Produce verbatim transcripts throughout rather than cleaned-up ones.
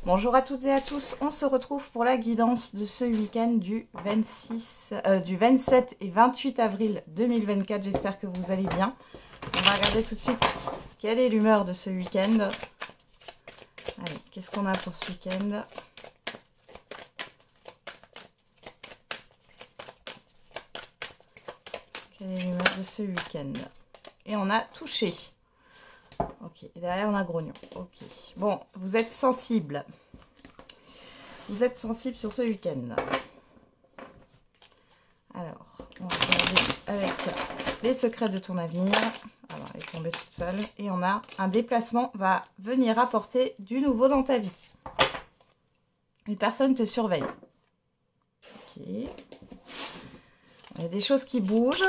Bonjour à toutes et à tous, on se retrouve pour la guidance de ce week-end du, vingt-six, euh, du vingt-sept et vingt-huit avril deux mille vingt-quatre. J'espère que vous allez bien. On va regarder tout de suite quelle est l'humeur de ce week-end. Allez, qu'est-ce qu'on a pour ce week-end? Quelle est l'humeur de ce week-end? Et on a touché. Ok, et derrière on a grognon. Ok, bon, vous êtes sensible. Vous êtes sensible sur ce week-end. Alors, on va regarder avec les secrets de ton avenir. Alors, elle est tombée toute seule. Et on a un déplacement va venir apporter du nouveau dans ta vie. Une personne te surveille. Ok. Il y a des choses qui bougent,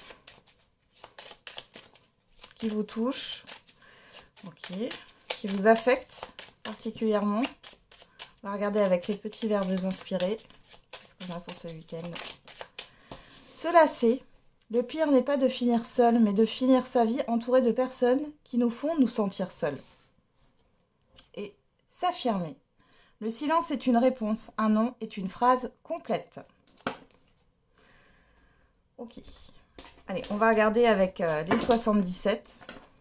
qui vous touchent. Ok, qui vous affecte particulièrement. On va regarder avec les petits verbes inspirés. Qu'est-ce qu'on a pour ce week-end? Se lasser. Le pire n'est pas de finir seul, mais de finir sa vie entouré de personnes qui nous font nous sentir seuls. Et s'affirmer. Le silence est une réponse, un non est une phrase complète. Ok. Allez, on va regarder avec euh, les soixante-dix-sept.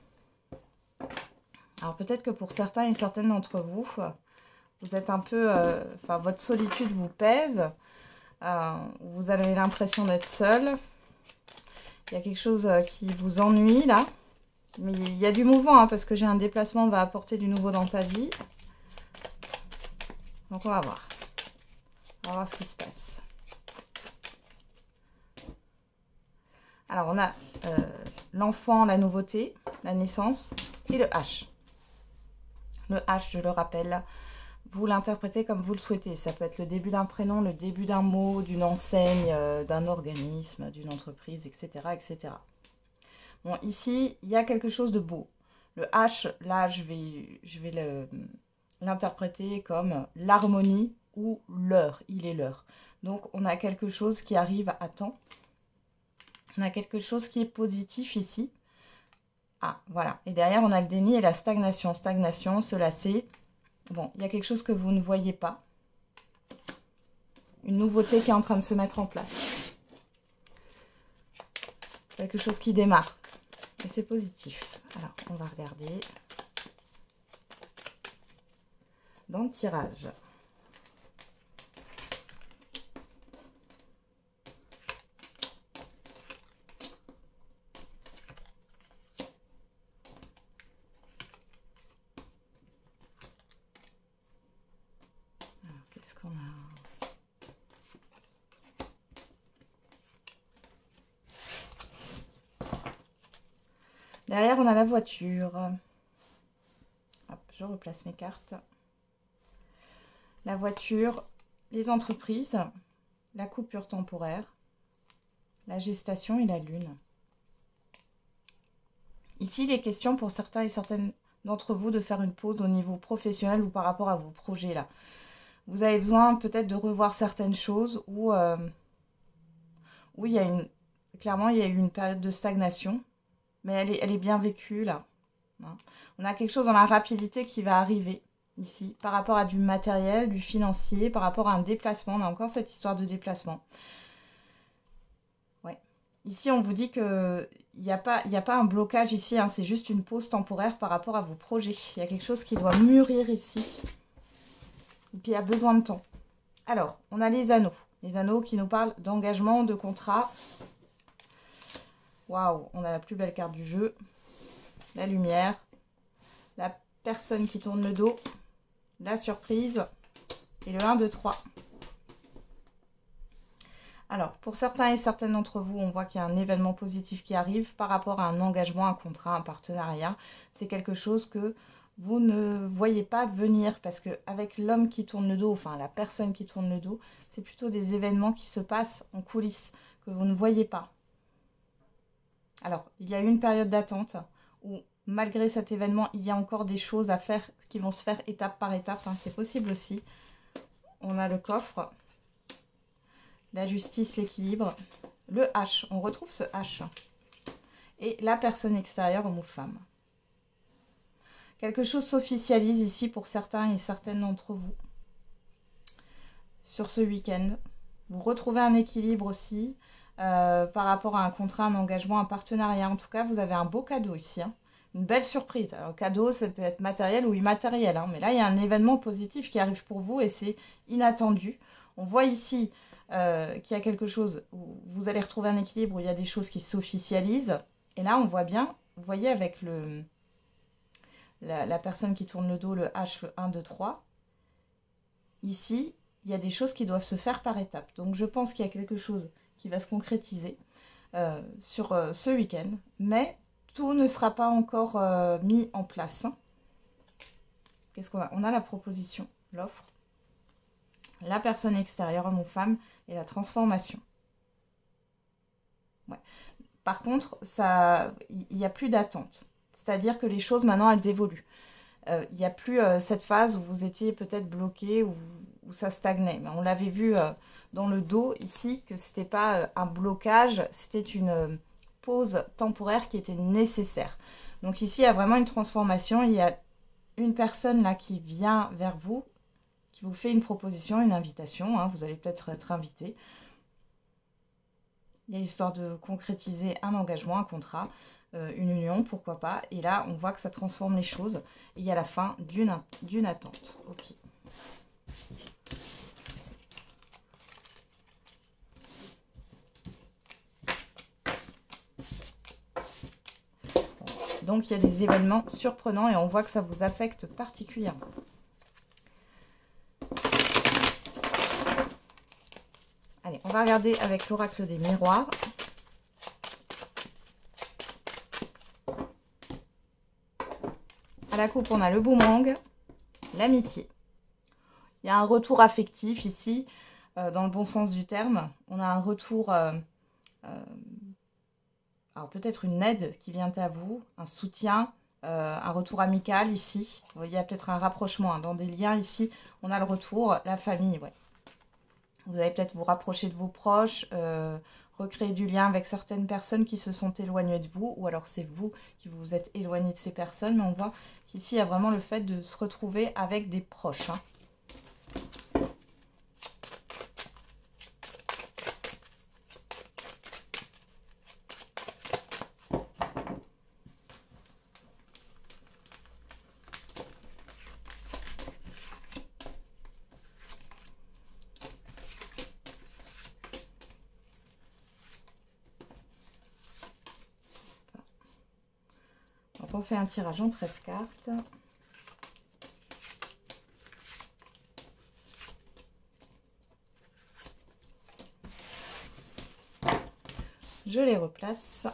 Alors peut-être que pour certains et certaines d'entre vous, vous êtes un peu, euh, enfin votre solitude vous pèse, euh, vous avez l'impression d'être seul, il y a quelque chose qui vous ennuie là, mais il y a du mouvement hein, parce que j'ai un déplacement va apporter du nouveau dans ta vie. Donc on va voir, on va voir ce qui se passe. Alors on a euh, l'enfant, la nouveauté, la naissance et le H. Le H, je le rappelle, vous l'interprétez comme vous le souhaitez. Ça peut être le début d'un prénom, le début d'un mot, d'une enseigne, euh, d'un organisme, d'une entreprise, et cetera, et cetera. Bon, ici, il y a quelque chose de beau. Le H, là, je vais, je vais l'interpréter comme l'harmonie ou l'heure. Il est l'heure. Donc, on a quelque chose qui arrive à temps. On a quelque chose qui est positif ici. Ah, voilà. Et derrière, on a le déni et la stagnation. Stagnation, se lasser. Bon, il y a quelque chose que vous ne voyez pas. Une nouveauté qui est en train de se mettre en place. Quelque chose qui démarre. Et c'est positif. Alors, on va regarder dans le tirage. Qu'est-ce qu'on a? Derrière, on a la voiture. Hop, je replace mes cartes. La voiture, les entreprises, la coupure temporaire, la gestation et la lune. Ici, il est question pour certains et certaines d'entre vous de faire une pause au niveau professionnel ou par rapport à vos projets là. Vous avez besoin peut-être de revoir certaines choses où, euh, où il y a une, clairement, il y a eu une période de stagnation, mais elle est, elle est bien vécue là. Hein. On a quelque chose dans la rapidité qui va arriver ici, par rapport à du matériel, du financier, par rapport à un déplacement. On a encore cette histoire de déplacement. Ouais. Ici, on vous dit que il n'y a pas, il n'y a pas un blocage ici, hein, c'est juste une pause temporaire par rapport à vos projets. Il y a quelque chose qui doit mûrir ici. Et puis il y a besoin de temps. Alors, on a les anneaux. Les anneaux qui nous parlent d'engagement, de contrat. Waouh, on a la plus belle carte du jeu. La lumière. La personne qui tourne le dos. La surprise. Et le un, deux, trois. Alors, pour certains et certaines d'entre vous, on voit qu'il y a un événement positif qui arrive par rapport à un engagement, un contrat, un partenariat. C'est quelque chose que vous ne voyez pas venir parce qu'avec l'homme qui tourne le dos, enfin la personne qui tourne le dos, c'est plutôt des événements qui se passent en coulisses que vous ne voyez pas. Alors, il y a eu une période d'attente où malgré cet événement, il y a encore des choses à faire qui vont se faire étape par étape. Hein, c'est possible aussi. On a le coffre, la justice, l'équilibre, le H. On retrouve ce H. Et la personne extérieure, homme ou femme. Quelque chose s'officialise ici pour certains et certaines d'entre vous. Sur ce week-end, vous retrouvez un équilibre aussi euh, par rapport à un contrat, un engagement, un partenariat. En tout cas, vous avez un beau cadeau ici, hein. Une belle surprise. Alors, cadeau, ça peut être matériel ou immatériel, hein, mais là, il y a un événement positif qui arrive pour vous et c'est inattendu. On voit ici euh, qu'il y a quelque chose où vous allez retrouver un équilibre, où il y a des choses qui s'officialisent. Et là, on voit bien, vous voyez avec le, la, la personne qui tourne le dos, le H, le un, deux, trois. Ici, il y a des choses qui doivent se faire par étapes. Donc, je pense qu'il y a quelque chose qui va se concrétiser euh, sur euh, ce week-end. Mais tout ne sera pas encore euh, mis en place. Qu'est-ce qu'on a? On a la proposition, l'offre, la personne extérieure, homme ou femme, et la transformation. Ouais. Par contre, il n'y a plus d'attente. C'est-à-dire que les choses, maintenant, elles évoluent. Euh, il n'y a plus euh, cette phase où vous étiez peut-être bloqué, où, où ça stagnait. Mais on l'avait vu euh, dans le dos, ici, que ce n'était pas euh, un blocage, c'était une euh, pause temporaire qui était nécessaire. Donc ici, il y a vraiment une transformation. Il y a une personne là qui vient vers vous, qui vous fait une proposition, une invitation. Hein, vous allez peut-être être invité. Il y a l'histoire de concrétiser un engagement, un contrat, euh, une union, pourquoi pas. Et là, on voit que ça transforme les choses. Et il y a la fin d'une d'une attente. Ok. Donc, il y a des événements surprenants et on voit que ça vous affecte particulièrement. Allez, on va regarder avec l'oracle des miroirs. À la coupe, on a le boomerang, l'amitié. Il y a un retour affectif ici, euh, dans le bon sens du terme. On a un retour, euh, euh, alors peut-être une aide qui vient à vous, un soutien, euh, un retour amical ici. Il y a peut-être un rapprochement, hein. Dans des liens ici, on a le retour, la famille, ouais. Vous allez peut-être vous rapprocher de vos proches, euh, recréer du lien avec certaines personnes qui se sont éloignées de vous, ou alors c'est vous qui vous êtes éloigné de ces personnes. Mais on voit qu'ici, il y a vraiment le fait de se retrouver avec des proches, hein. Donc on fait un tirage en treize cartes. Je les replace.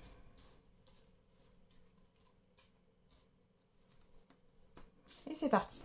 Et c'est parti.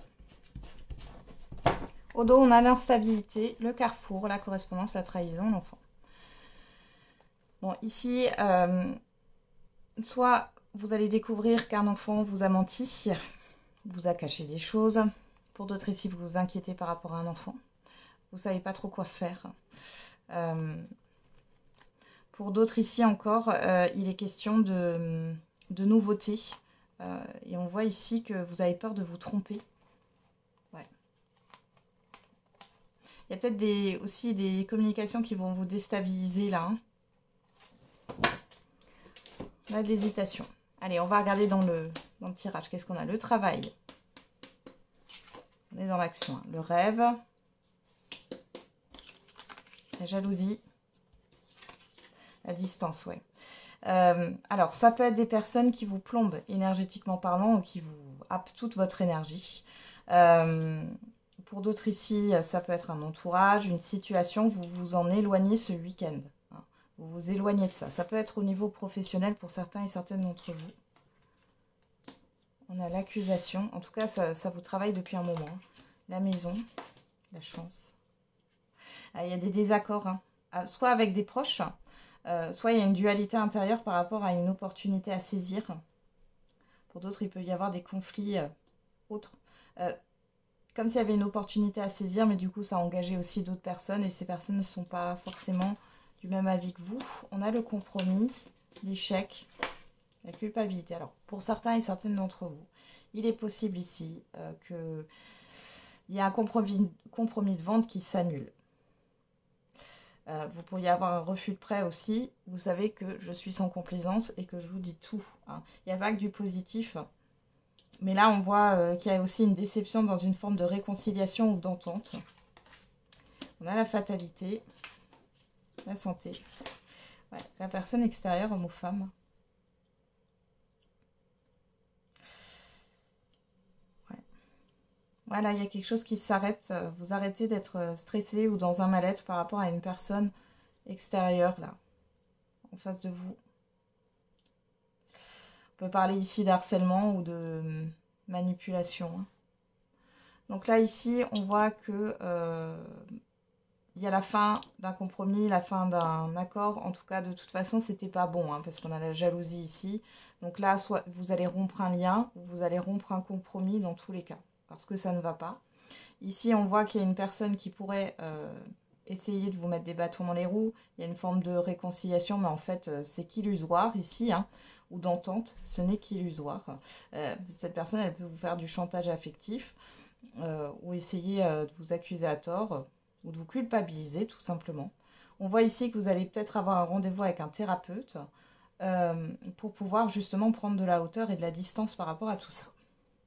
Au dos, on a l'instabilité, le carrefour, la correspondance, la trahison, l'enfant. Bon, ici, euh, soit vous allez découvrir qu'un enfant vous a menti, vous a caché des choses. Pour d'autres ici, vous vous inquiétez par rapport à un enfant. Vous ne savez pas trop quoi faire. Euh, pour d'autres ici encore, euh, il est question de, de nouveautés. Euh, et on voit ici que vous avez peur de vous tromper. Ouais. Il y a peut-être des, aussi des communications qui vont vous déstabiliser là. Hein. On a de l'hésitation. Allez, on va regarder dans le, dans le tirage. Qu'est-ce qu'on a? Le travail. On est dans l'action. Hein. Le rêve. La jalousie. La distance, ouais. Euh, alors, ça peut être des personnes qui vous plombent énergétiquement parlant ou qui vous happent toute votre énergie. Euh, pour d'autres ici, ça peut être un entourage, une situation. Vous vous en éloignez ce week-end. Hein. Vous vous éloignez de ça. Ça peut être au niveau professionnel pour certains et certaines d'entre vous. On a l'accusation. En tout cas, ça, ça vous travaille depuis un moment. La maison, la chance. Ah, il y a des désaccords, hein. Ah, soit avec des proches, euh, soit il y a une dualité intérieure par rapport à une opportunité à saisir. Pour d'autres, il peut y avoir des conflits euh, autres. Euh, comme s'il y avait une opportunité à saisir, mais du coup, ça a engagé aussi d'autres personnes. Et ces personnes ne sont pas forcément du même avis que vous. On a le compromis, l'échec, la culpabilité. Alors, pour certains et certaines d'entre vous, il est possible ici euh, qu'il y ait un compromis, compromis de vente qui s'annule. Euh, vous pourriez avoir un refus de prêt aussi. Vous savez que je suis sans complaisance et que je vous dis tout. Hein. Il n'y a pas que du positif. Mais là, on voit euh, qu'il y a aussi une déception dans une forme de réconciliation ou d'entente. On a la fatalité, la santé. Ouais, la personne extérieure, homme ou femme. Ouais. Voilà, il y a quelque chose qui s'arrête. Vous arrêtez d'être stressé ou dans un mal-être par rapport à une personne extérieure, là, en face de vous. On peut parler ici d'harcèlement ou de manipulation. Donc là, ici, on voit que euh, il y a la fin d'un compromis, la fin d'un accord. En tout cas, de toute façon, c'était pas bon, hein, parce qu'on a la jalousie ici. Donc là, soit vous allez rompre un lien, ou vous allez rompre un compromis dans tous les cas, parce que ça ne va pas. Ici, on voit qu'il y a une personne qui pourrait euh, essayer de vous mettre des bâtons dans les roues. Il y a une forme de réconciliation, mais en fait, euh, c'est qu'illusoire ici, hein, ou d'entente. Ce n'est qu'illusoire. Euh, cette personne, elle peut vous faire du chantage affectif, euh, ou essayer euh, de vous accuser à tort, euh, ou de vous culpabiliser, tout simplement. On voit ici que vous allez peut-être avoir un rendez-vous avec un thérapeute euh, pour pouvoir justement prendre de la hauteur et de la distance par rapport à tout ça.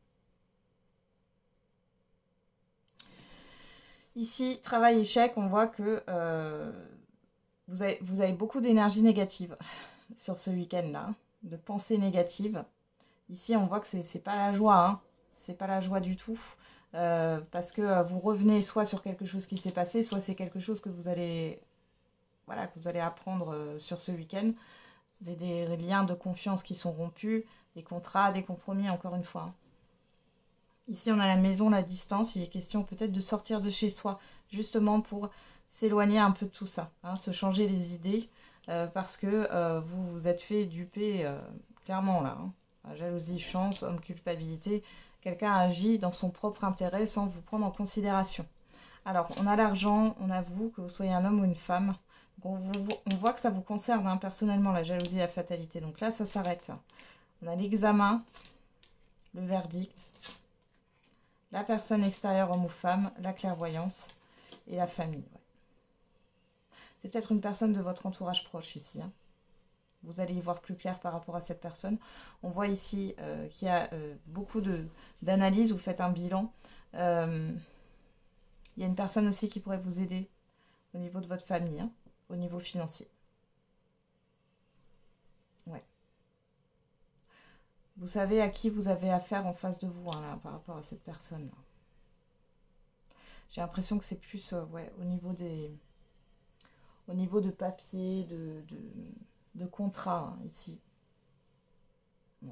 Ici, travail échec, on voit que euh, vous, avez, vous avez beaucoup d'énergie négative sur ce week-end-là, hein, de pensées négatives. Ici, on voit que c'est pas la joie, hein, c'est pas la joie du tout, euh, parce que euh, vous revenez soit sur quelque chose qui s'est passé, soit c'est quelque chose que vous allez, voilà, que vous allez apprendre euh, sur ce week-end. C'est des liens de confiance qui sont rompus, des contrats, des compromis, encore une fois. Hein. Ici, on a la maison, la distance. Il est question peut-être de sortir de chez soi, justement pour s'éloigner un peu de tout ça, hein, se changer les idées, euh, parce que euh, vous vous êtes fait duper, euh, clairement là. Hein. Jalousie, chance, homme, culpabilité. Quelqu'un agit dans son propre intérêt sans vous prendre en considération. Alors, on a l'argent, on a vous, que vous soyez un homme ou une femme. Donc, on, vous, on voit que ça vous concerne hein, personnellement, la jalousie et la fatalité. Donc là, ça s'arrête. On a l'examen, le verdict. La personne extérieure, homme ou femme, la clairvoyance et la famille. Ouais. C'est peut-être une personne de votre entourage proche ici. Hein. Vous allez y voir plus clair par rapport à cette personne. On voit ici euh, qu'il y a euh, beaucoup d'analyses, vous faites un bilan. Euh, il y a une personne aussi qui pourrait vous aider au niveau de votre famille, hein, au niveau financier. Ouais. Vous savez à qui vous avez affaire en face de vous hein, là, par rapport à cette personne. J'ai l'impression que c'est plus euh, ouais, au niveau des, au niveau de papier, de, de, de contrat hein, ici. Bon.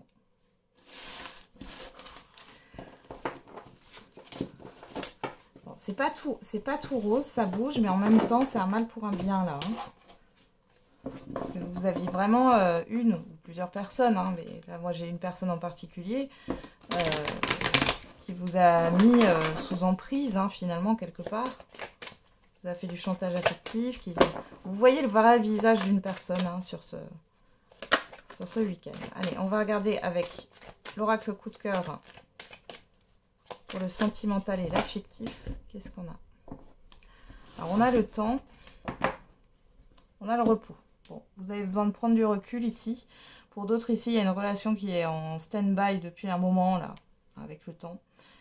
Bon, c'est pas tout, c'est pas tout rose, ça bouge, mais en même temps c'est un mal pour un bien là. Hein. Vous aviez vraiment euh, une ou plusieurs personnes, hein, mais là moi j'ai une personne en particulier euh, qui vous a mis euh, sous emprise hein, finalement quelque part. Vous a fait du chantage affectif. Qui... Vous voyez le vrai visage d'une personne hein, sur ce, sur ce week-end. Allez, on va regarder avec l'oracle coup de cœur pour le sentimental et l'affectif. Qu'est-ce qu'on a? Alors on a le temps, on a le repos. Bon, vous avez besoin de prendre du recul ici. Pour d'autres ici, il y a une relation qui est en stand-by depuis un moment, là, avec le temps.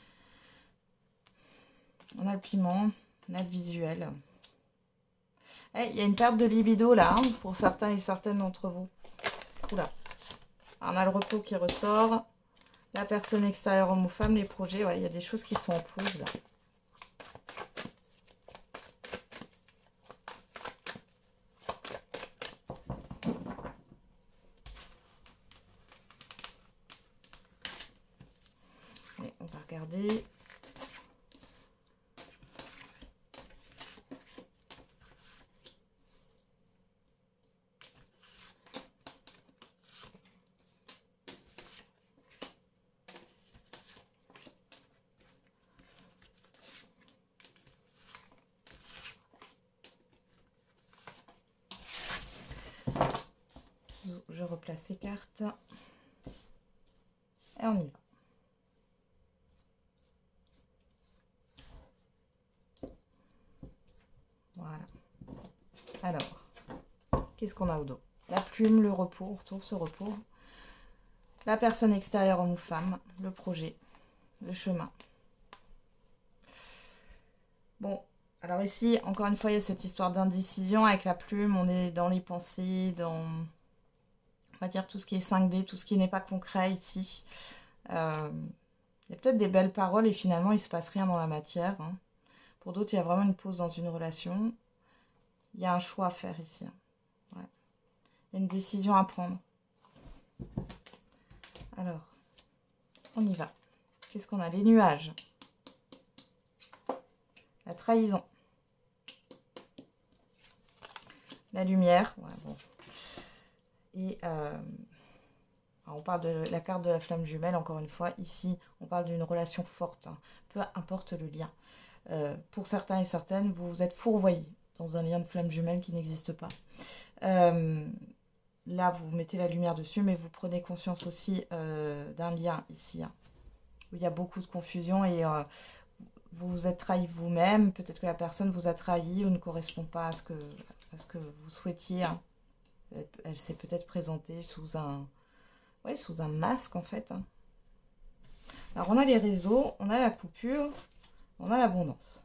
On a le piment, on a le visuel. Eh, il y a une perte de libido, là, hein, pour certains et certaines d'entre vous. Oula. On a le repos qui ressort. La personne extérieure, homme ou femme, les projets. Ouais, il y a des choses qui sont en pause, là. Regardez. Je replace les cartes. Et on y va. Alors, qu'est-ce qu'on a au dos? La plume, le repos, on retrouve ce repos. La personne extérieure en nous femme, le projet, le chemin. Bon, alors ici, encore une fois, il y a cette histoire d'indécision. Avec la plume, on est dans les pensées, dans, on va dire, tout ce qui est cinq D, tout ce qui n'est pas concret ici. Euh, il y a peut-être des belles paroles et finalement, il ne se passe rien dans la matière. Hein. Pour d'autres, il y a vraiment une pause dans une relation. Il y a un choix à faire ici. Hein. Ouais. Il y a une décision à prendre. Alors, on y va. Qu'est-ce qu'on a? Les nuages. La trahison. La lumière. Ouais, bon. Et euh, on parle de la carte de la flamme jumelle, encore une fois. Ici, on parle d'une relation forte. Hein. Peu importe le lien. Euh, pour certains et certaines, vous vous êtes fourvoyés dans un lien de flamme jumelle qui n'existe pas. Euh, Là, vous mettez la lumière dessus, mais vous prenez conscience aussi euh, d'un lien ici, hein, où il y a beaucoup de confusion et euh, vous vous êtes trahi vous-même. Peut-être que la personne vous a trahi ou ne correspond pas à ce que, à ce que vous souhaitiez. Hein. Elle, elle s'est peut-être présentée sous un, ouais, sous un masque, en fait. Hein. Alors, on a les réseaux, on a la coupure, on a l'abondance.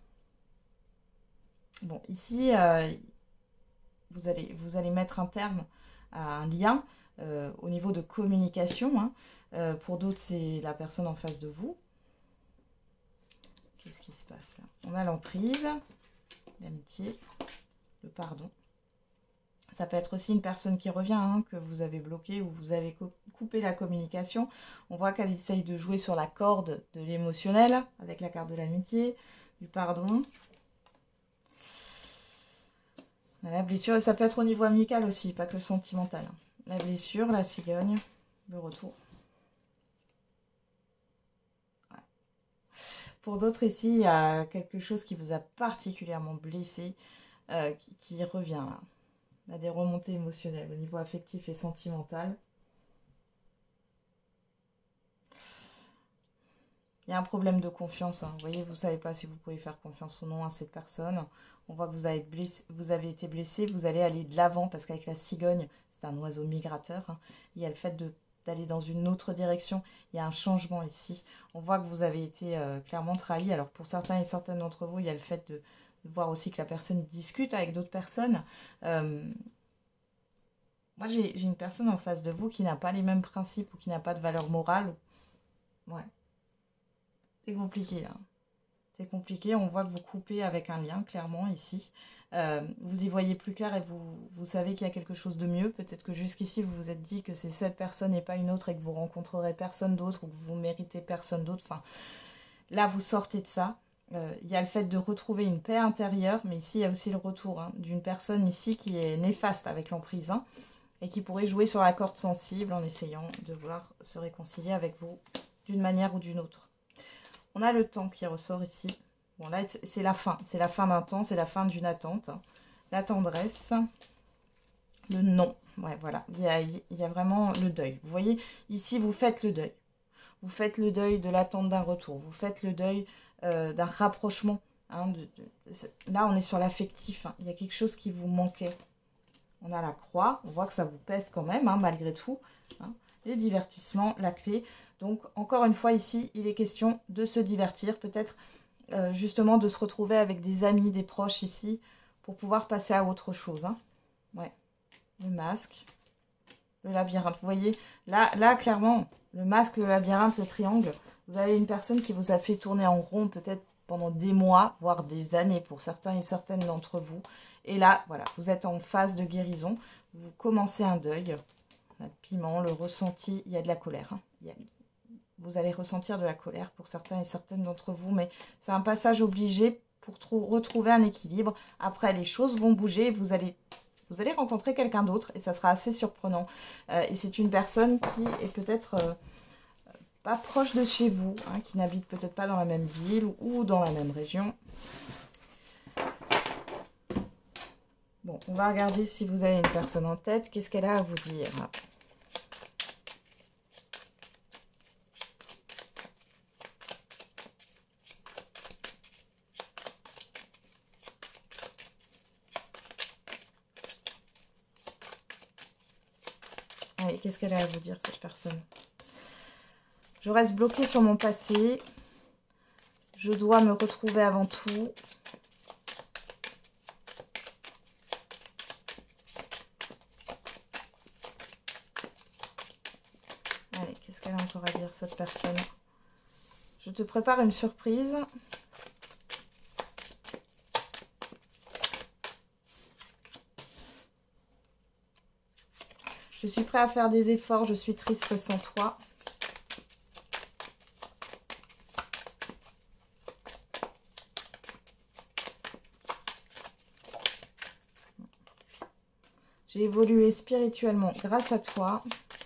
Bon, ici, euh, vous, allez, vous allez mettre un terme à un lien euh, au niveau de communication. Hein. Euh, pour d'autres, c'est la personne en face de vous. Qu'est-ce qui se passe là? On a l'emprise, l'amitié, le pardon. Ça peut être aussi une personne qui revient, hein, que vous avez bloqué ou vous avez coupé la communication. On voit qu'elle essaye de jouer sur la corde de l'émotionnel avec la carte de l'amitié, du pardon. On a la blessure, et ça peut être au niveau amical aussi, pas que sentimental. La blessure, la cigogne, le retour. Ouais. Pour d'autres ici, il y a quelque chose qui vous a particulièrement blessé, euh, qui, qui revient là. Il y a des remontées émotionnelles au niveau affectif et sentimental. Il y a un problème de confiance. Hein. Vous voyez, vous ne savez pas si vous pouvez faire confiance ou non à cette personne. On voit que vous avez, blessé, vous avez été blessé. Vous allez aller de l'avant parce qu'avec la cigogne, c'est un oiseau migrateur. Hein. Il y a le fait d'aller dans une autre direction. Il y a un changement ici. On voit que vous avez été euh, clairement trahi. Alors pour certains et certaines d'entre vous, il y a le fait de, de voir aussi que la personne discute avec d'autres personnes. Euh, moi, j'ai une personne en face de vous qui n'a pas les mêmes principes ou qui n'a pas de valeur morale. Ouais. C'est compliqué, hein. C'est compliqué. On voit que vous coupez avec un lien, clairement, ici. Euh, vous y voyez plus clair et vous, vous savez qu'il y a quelque chose de mieux. Peut-être que jusqu'ici, vous vous êtes dit que c'est cette personne et pas une autre et que vous rencontrerez personne d'autre ou que vous méritez personne d'autre. Enfin, là, vous sortez de ça. Euh, il y a le fait de retrouver une paix intérieure, mais ici, il y a aussi le retour hein, d'une personne ici qui est néfaste avec l'emprise hein, et qui pourrait jouer sur la corde sensible en essayant de vouloir se réconcilier avec vous d'une manière ou d'une autre. On a le temps qui ressort ici. Bon, là, c'est la fin. C'est la fin d'un temps, c'est la fin d'une attente. La tendresse. Le non. Ouais, voilà. Il y a, il y a vraiment le deuil. Vous voyez, ici, vous faites le deuil. Vous faites le deuil de l'attente d'un retour. Vous faites le deuil euh, d'un rapprochement. Hein, de, de, là, on est sur l'affectif. Hein. Il y a quelque chose qui vous manquait. On a la croix. On voit que ça vous pèse quand même, hein, malgré tout. Hein. Les divertissements, la clé. Donc, encore une fois, ici, il est question de se divertir, peut-être euh, justement de se retrouver avec des amis, des proches ici, pour pouvoir passer à autre chose. Hein. Ouais, le masque, le labyrinthe. Vous voyez, là, là, clairement, le masque, le labyrinthe, le triangle, vous avez une personne qui vous a fait tourner en rond, peut-être pendant des mois, voire des années, pour certains et certaines d'entre vous. Et là, voilà, vous êtes en phase de guérison, vous commencez un deuil. Le piment, le ressenti, il y a de la colère. Hein. Il y a... Vous allez ressentir de la colère pour certains et certaines d'entre vous, mais c'est un passage obligé pour retrouver un équilibre. Après, les choses vont bouger, vous allez, vous allez rencontrer quelqu'un d'autre et ça sera assez surprenant. Euh, et c'est une personne qui est peut-être euh, pas proche de chez vous, hein, qui n'habite peut-être pas dans la même ville ou dans la même région. Bon, on va regarder si vous avez une personne en tête. Qu'est-ce qu'elle a à vous dire ? Allez, qu'est-ce qu'elle a à vous dire, cette personne? Je reste bloquée sur mon passé. Je dois me retrouver avant tout. Allez, qu'est-ce qu'elle a encore à dire, cette personne? Je te prépare une surprise. Je suis prêt à faire des efforts, je suis triste sans toi. J'ai évolué spirituellement grâce à toi.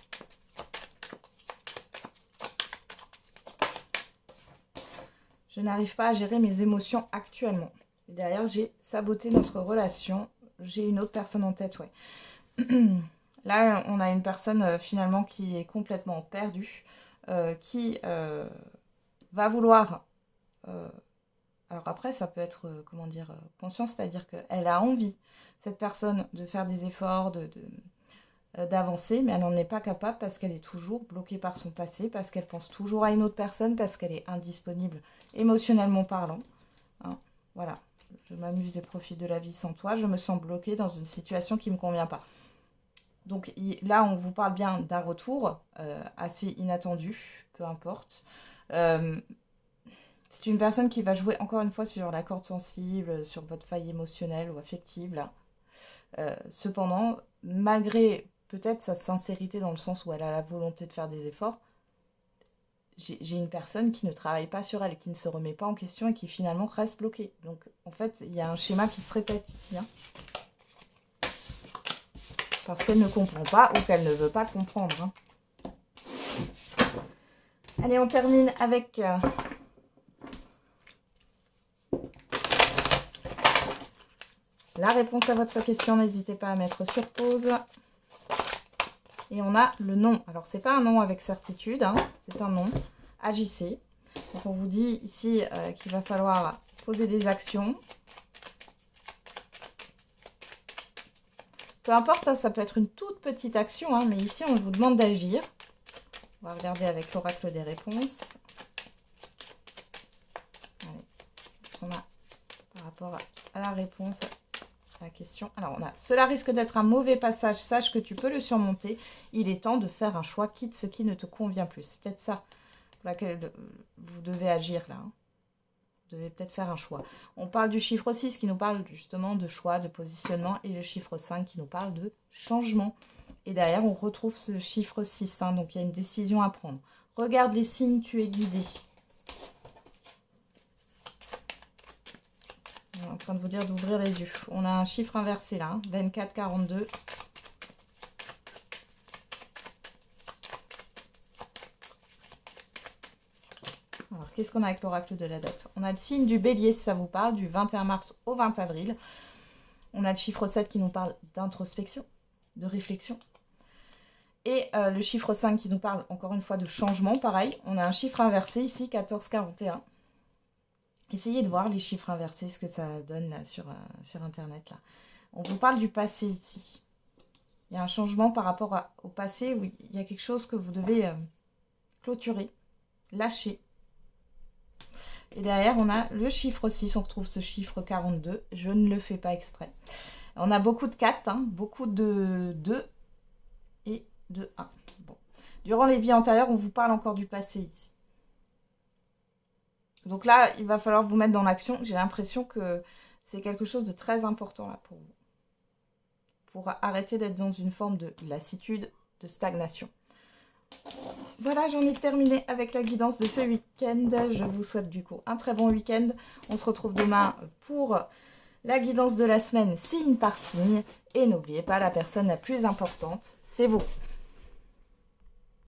Je n'arrive pas à gérer mes émotions actuellement. Et derrière, j'ai saboté notre relation. J'ai une autre personne en tête, ouais. Là, on a une personne euh, finalement qui est complètement perdue, euh, qui euh, va vouloir... Euh, alors après, ça peut être, euh, comment dire, euh, conscient, c'est-à-dire qu'elle a envie, cette personne, de faire des efforts, de, de, euh, d'avancer, mais elle n'en est pas capable parce qu'elle est toujours bloquée par son passé, parce qu'elle pense toujours à une autre personne, parce qu'elle est indisponible émotionnellement parlant. Hein, voilà, je m'amuse et profite de la vie sans toi, je me sens bloquée dans une situation qui ne me convient pas. Donc là, on vous parle bien d'un retour euh, assez inattendu, peu importe. Euh, c'est une personne qui va jouer encore une fois sur la corde sensible, sur votre faille émotionnelle ou affective. Là. Euh, cependant, malgré peut-être sa sincérité dans le sens où elle a la volonté de faire des efforts, j'ai une personne qui ne travaille pas sur elle, qui ne se remet pas en question et qui finalement reste bloquée. Donc en fait, il y a un schéma qui se répète ici. Hein. Parce qu'elle ne comprend pas ou qu'elle ne veut pas comprendre. Hein. Allez, on termine avec... Euh, la réponse à votre question. N'hésitez pas à mettre sur pause. Et on a le non. Alors, c'est pas un non avec certitude. Hein, c'est un non. Agissez. Donc, on vous dit ici euh, qu'il va falloir poser des actions. Peu importe, hein, ça peut être une toute petite action, hein, mais ici, on vous demande d'agir. On va regarder avec l'oracle des réponses. Allez, qu'est-ce qu'on a par rapport à la réponse à la question? Alors, on a « Cela risque d'être un mauvais passage, sache que tu peux le surmonter. Il est temps de faire un choix, quitte ce qui ne te convient plus. » C'est peut-être ça pour laquelle vous devez agir, là. Hein. Vous devez peut-être faire un choix. On parle du chiffre six qui nous parle justement de choix, de positionnement, et le chiffre cinq qui nous parle de changement. Et derrière, on retrouve ce chiffre six. Hein, donc, il y a une décision à prendre. Regarde les signes, tu es guidé. On est en train de vous dire d'ouvrir les yeux. On a un chiffre inversé là, hein, vingt-quatre quarante-deux. Alors, qu'est-ce qu'on a avec l'oracle de la date? On a le signe du bélier, si ça vous parle, du vingt et un mars au vingt avril. On a le chiffre sept qui nous parle d'introspection, de réflexion. Et euh, le chiffre cinq qui nous parle, encore une fois, de changement. Pareil, on a un chiffre inversé ici, quatorze quarante et un. Essayez de voir les chiffres inversés, ce que ça donne là, sur, euh, sur Internet. Là. On vous parle du passé ici. Il y a un changement par rapport à, au passé où il y a quelque chose que vous devez euh, clôturer, lâcher. Et derrière, on a le chiffre six. On retrouve ce chiffre quarante-deux. Je ne le fais pas exprès. On a beaucoup de quatre, hein, beaucoup de deux et de un. Bon. Durant les vies antérieures, on vous parle encore du passé ici. Donc là, il va falloir vous mettre dans l'action. J'ai l'impression que c'est quelque chose de très important là pour vous. Pour arrêter d'être dans une forme de lassitude, de stagnation. Voilà, j'en ai terminé avec la guidance de ce week-end. Je vous souhaite du coup un très bon week-end. On se retrouve demain pour la guidance de la semaine, signe par signe. Et n'oubliez pas, la personne la plus importante, c'est vous.